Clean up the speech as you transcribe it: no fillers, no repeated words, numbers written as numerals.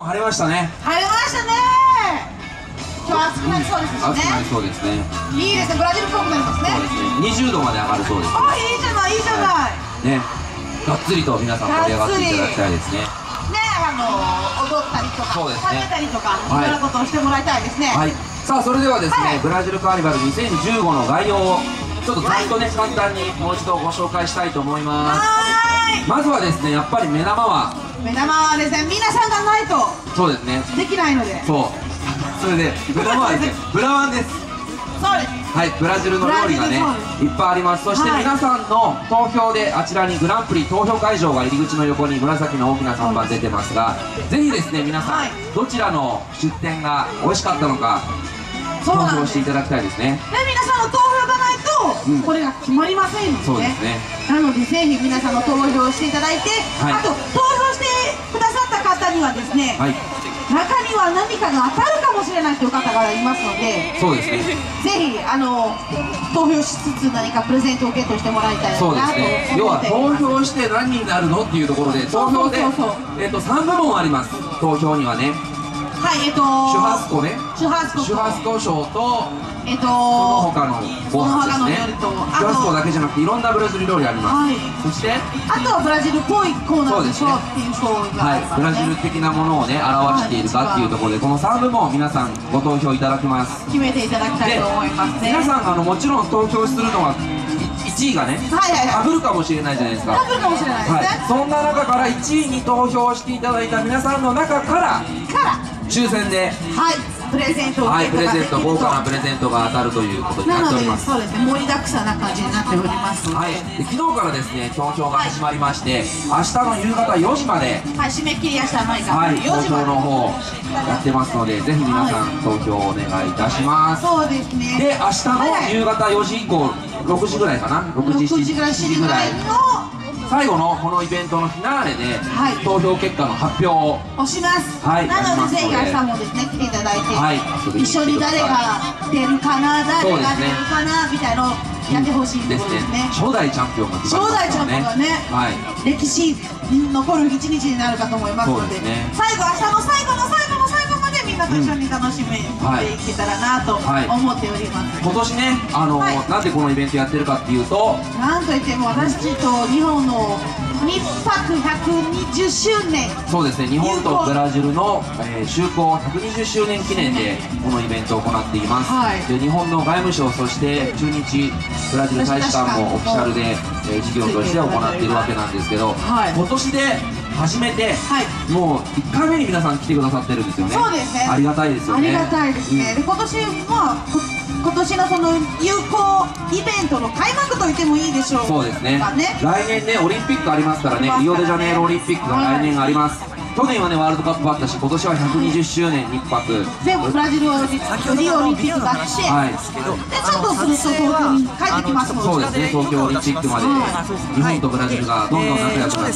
晴れましたね。 晴れましたね。今日暑くなりそうですしね。 暑くなりそうですね。 いいですね。ブラジルっぽくなりますね。 そうですね。20度まで上がるそうです。 あ、いいじゃない、いいじゃない。 ね。がっつりと皆さん盛り上がっていただきたいですね。 ね、踊ったりとか、 そうですね、 食べたりとか、いろんなことをしてもらいたいですね。 はい。さあ、それではですね、 はい、 ブラジルカーニバル2015の概要をちょっとざっとね、簡単にもう一度ご紹介したいと思います。まずはですね、やっぱり目玉はですね、皆さんがないとそうですね、 できないので、 そうそれで目玉はですね、ブラワンです。 そうです。 はい、ブラジルの料理がねいっぱいあります。そして皆さんの投票であちらにグランプリ投票会場が入り口の横に紫の大きな看板出てますが、ぜひですね皆さんどちらの出店が美味しかったのか投票していただきたいですね。 で、皆さんの投票がないとこれが決まりませんので、 そうですね。 なのでぜひ皆さんの投票していただいて、あと投票してくださった方にはですね、中には何かが当たるかもしれないという方がいますので、 そうですね、 ぜひ投票しつつ何かプレゼントをゲットしてもらいたいなと思って。 要は投票して何になるのっていうところで、投票で3部門あります。投票にはね、 はい、 シュハスコね、シュハスコ賞とその他のご飯ですね。シュハスコだけじゃなくていろんなブラジル料理あります。そしてあとはブラジルっぽいコーナーでしょっていう賞がありますね。 ブラジル的なものをね表しているかっていうところで、この3部門皆さんご投票いただきます。 決めていただきたいと思いますね。 皆さんもちろん投票するのは1位がねかぶるかもしれないじゃないですか。 かぶるかもしれないですね。 そんな中から1位に投票していただいた皆さんの中から抽選でプレゼントを豪華なプレゼントが当たるということになっております。 そうですね、盛りだくさんな感じになっておりますので、 昨日からですね投票が始まりまして、明日の夕方4時まで締め切り明日の4時投票の方やってますので、ぜひ皆さん投票お願いいたします。 そうですね。 で、明日の夕方4時以降6時ぐらいかな、6時7時ぐらいの最後のこのイベントのフィナーレで投票結果の発表をします。なのでぜひ明日もですね来ていただいて、一緒に誰が出るかな、誰が出るかなみたいなのをやってほしいところですね。 初代チャンピオンが決まりますからね。 初代チャンピオンがね、歴史に残る一日になるかと思いますので、最後明日の最後の最後の最後までみんなと一緒に楽しんでいけたらなと思っております。 今年ねなんでこのイベントやってるかっていうと、 なんといっても私たちと日本の日泊120周年、 そうですね、日本とブラジルの就航120周年記念でこのイベントを行っています。で、日本の外務省、そして駐日ブラジル大使館もオフィシャルで事業として行っているわけなんですけど、今年で初めてもう1回目に皆さん来てくださってるんですよね。 そうですね、 ありがたいですよね。 ありがたいですね。で、今年のその有効イベントの開幕と言ってもいいでしょうか。 そうですね、来年ねオリンピックありますからね、リオデジャネイロオリンピックが来年あります。去年はねワールドカップあったし、今年は120周年日泊全部ブラジルリオオリンピックがあって、でちょっとすると東京に帰ってきますので、 そうですね、東京オリンピックまで日本とブラジルがどんどん仲良くなって